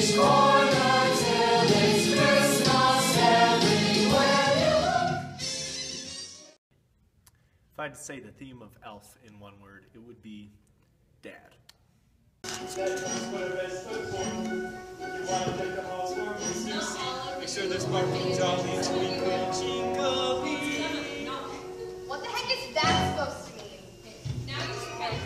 each corner till it's Christmas everywhere you look. If I had to say the theme of Elf in one word, it would be Dad. Make sure there's sparkling jolly twinkle jingly. What the heck is that supposed to mean? Now you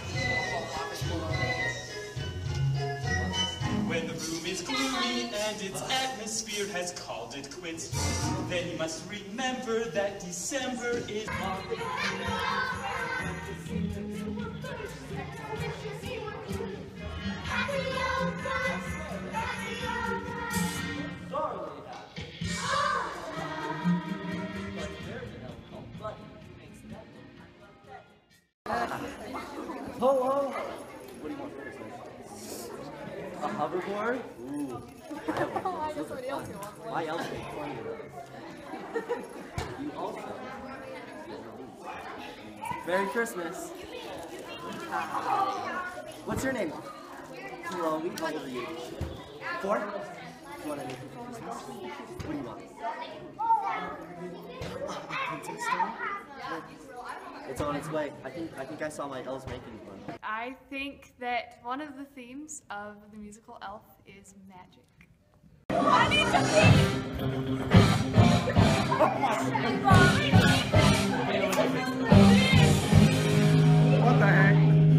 when the room is gloomy and its atmosphere has called it quits, then you must remember that December is Hello! What do you want for Christmas? A hoverboard? Ooh. I guess somebody else wants one. My elf is 20 of those. You also. Merry Christmas. What's your name? Chloe. How old are you? 4? Do you want anything for Christmas? What do you want? A painting stone? It's on its way. I think I saw my elves making one. I think that one of the themes of the musical Elf is magic. I need to pee! What the heck?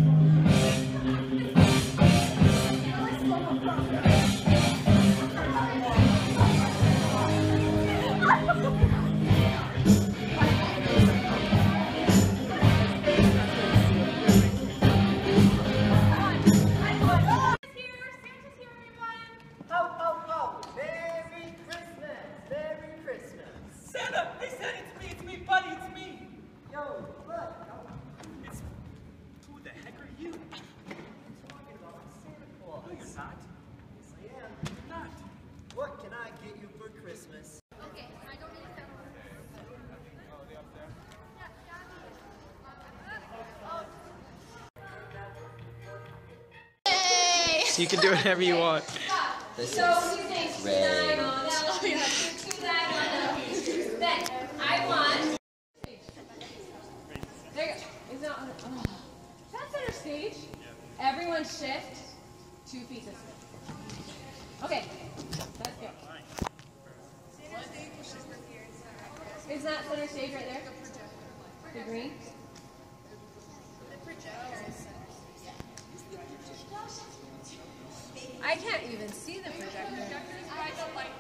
What can I get you for Christmas? Okay, I don't need that one. Oh, they up there? Yay! So you can do whatever you want. This So you think tonight on then I want. There you go. Is that on? Oh. That's center stage. Everyone shift 2 feet this way. Okay, let's go. Is that center stage right there? The green? I can't even see the projector. I don't like it.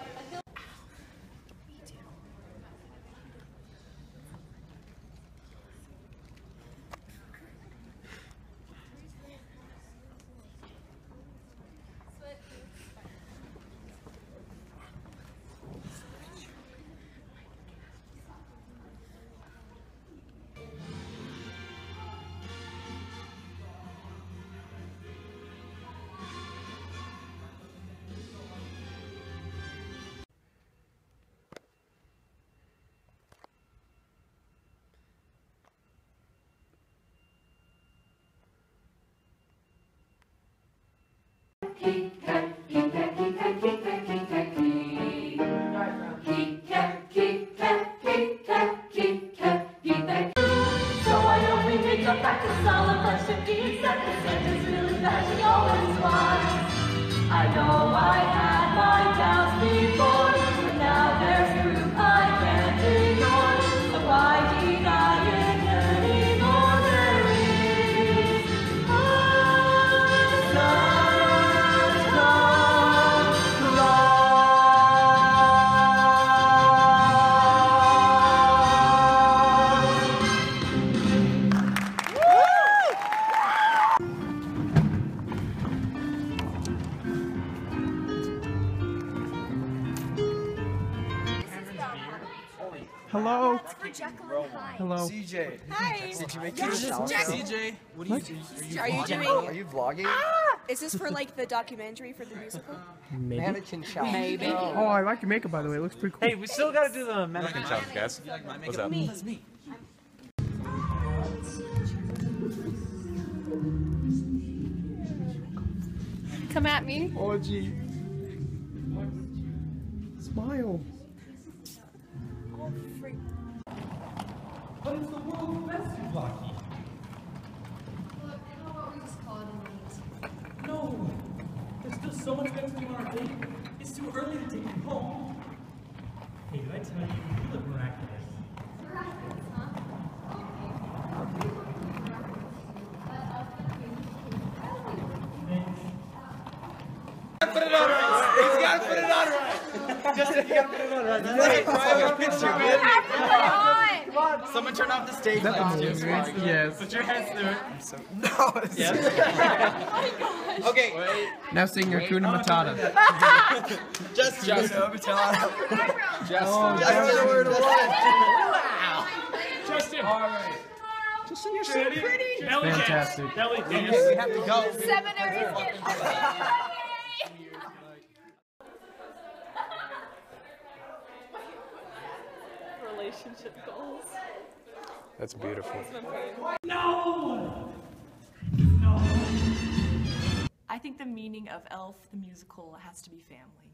I know I had my doubts before, but now there's proof I can't ignore. So why deny it anymore? There is a Hello. Hello. CJ. Hi. Did you make yourself? CJ, what are you doing? Are you doing? Are you vlogging? Is this for like the documentary for the musical? Maybe. Mannequin challenge. Maybe. Oh, I like your makeup, by the way. It looks pretty cool. Hey, we still gotta do the mannequin challenge, guys. What's up? That's me. Come at me. Oh, gee. Smile. Oh, freak. But it's the world's best souvlaki. Look, how about we just call it a night? No, there's still so much better to do on our date. It's too early to take you home. Hey, did I tell you, you look miraculous? Miraculous, huh? Okay. You look miraculous. That elf gonna be Thanks. Put it on right. He's got to put it on right. Justin, you got to put it on right. That's right. Private picture, man. Come on. Someone turn off the stage lights. Yes. Put your hands through it. No. Yes. Okay. Wait. Now sing your Kuna Matata. Justin. Just Oh, I don't know where to look. Justin. All right. Justin, you're so pretty. Belly dance. Fantastic. Belly dance. Okay, we have to go. Seminary skit. Relationship goals. That's beautiful. No! I think the meaning of Elf, the musical, has to be family.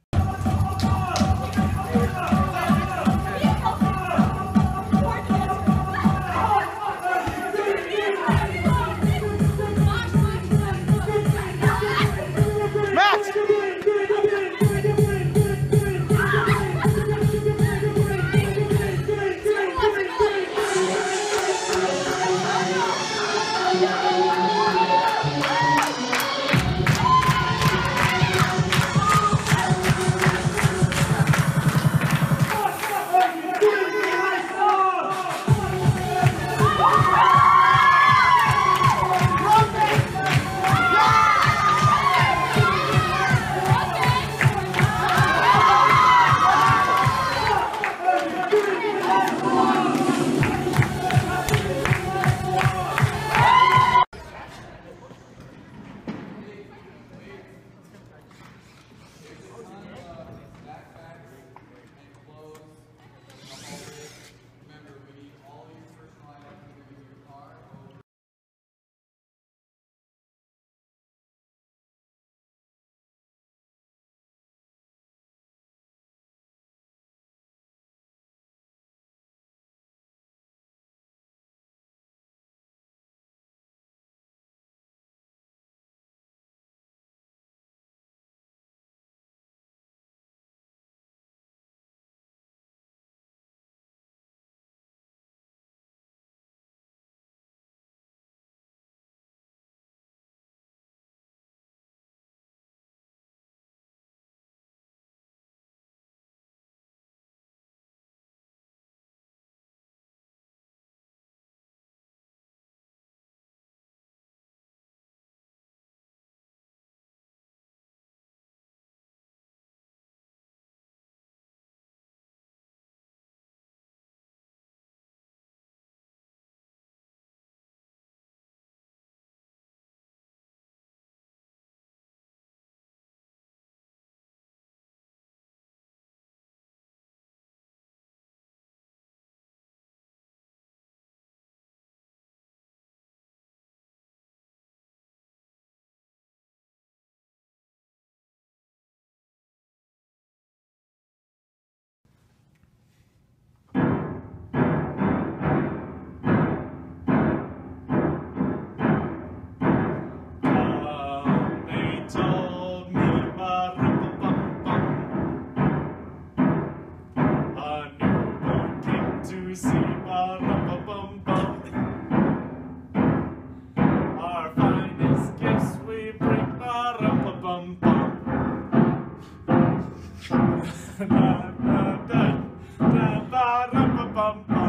Our finest gifts we bring, ba-rum-ba-bum-bum. Da-da-da-da-da-ba-rum-ba-bum-bum.